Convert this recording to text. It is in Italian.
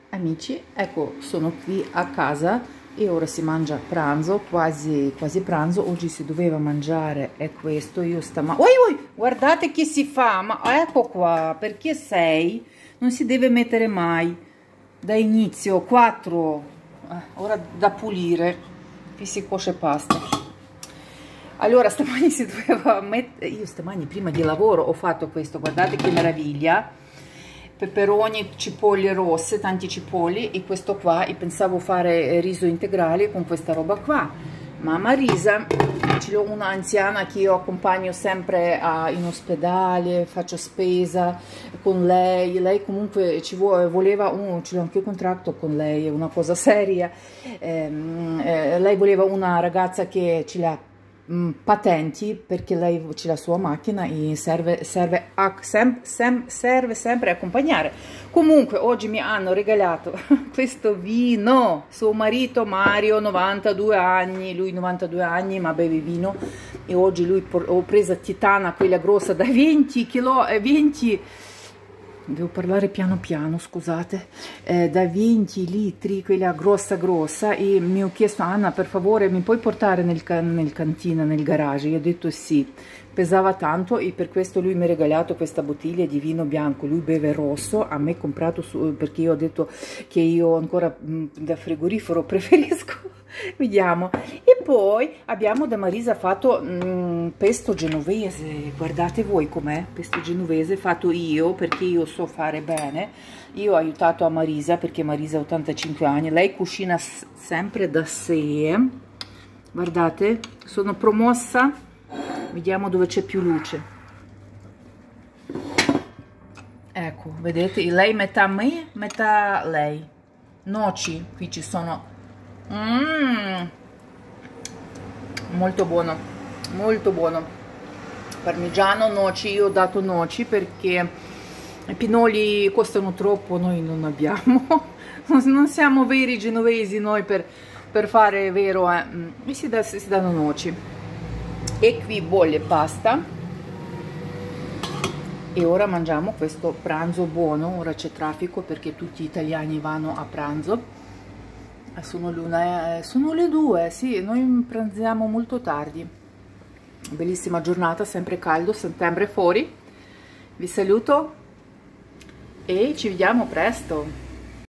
Amici, ecco, sono qui a casa e ora si mangia pranzo, quasi pranzo. Oggi si doveva mangiare, è questo, io guardate che si fa, ma ecco qua, perché 6 non si deve mettere mai, da inizio, 4, ora da pulire, qui si cuoce pasta. Allora, stamani si doveva mettere, io stamani prima di lavoro ho fatto questo, guardate che meraviglia, peperoni, cipolle rosse, tanti cipolli, e questo qua, e pensavo fare riso integrale con questa roba qua, ma Marisa, ce l'ho una anziana che io accompagno sempre in ospedale, faccio spesa con lei comunque ci voleva, ce l'ho anche io contratto con lei, è una cosa seria, lei voleva una ragazza che ce l'ha patenti, perché lei c'è la sua macchina e serve sempre accompagnare. Comunque oggi mi hanno regalato questo vino, suo marito Mario 92 anni, lui 92 anni ma beve vino, e oggi lui ho preso Titana, quella grossa da 20 kg, 20, devo parlare piano piano, scusate, da 20 litri, quella grossa, e mi ho chiesto: Anna, per favore mi puoi portare nel cantina, nel garage? Io ho detto sì, pesava tanto, e per questo lui mi ha regalato questa bottiglia di vino bianco. Lui beve rosso, a me comprato perché io ho detto che io ancora da frigorifero preferisco. Vediamo. E poi abbiamo da Marisa fatto pesto genovese, guardate voi com'è, pesto genovese fatto io, perché io so fare bene. Io ho aiutato a Marisa perché Marisa ha 85 anni, lei cucina sempre da sé, guardate, sono promossa. Vediamo dove c'è più luce, ecco, vedete, lei metà me, metà lei. Noci, qui ci sono, molto buono, molto buono, parmigiano, noci. Io ho dato noci perché i pinoli costano troppo, noi non abbiamo, non siamo veri genovesi noi per fare vero, e si danno noci. E qui bolle pasta, e ora mangiamo questo pranzo buono. Ora c'è traffico perché tutti gli italiani vanno a pranzo. Sono le 2, sì, noi pranziamo molto tardi. Bellissima giornata, sempre caldo, settembre fuori. Vi saluto e ci vediamo presto.